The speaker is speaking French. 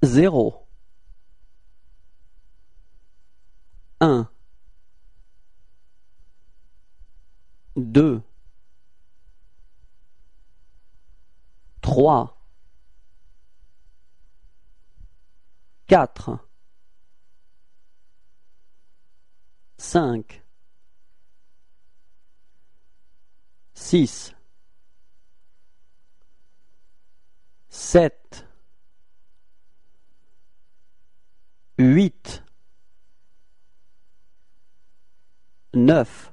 0, 1, 2, 3, 4, 5, 6, 7, 8, 9,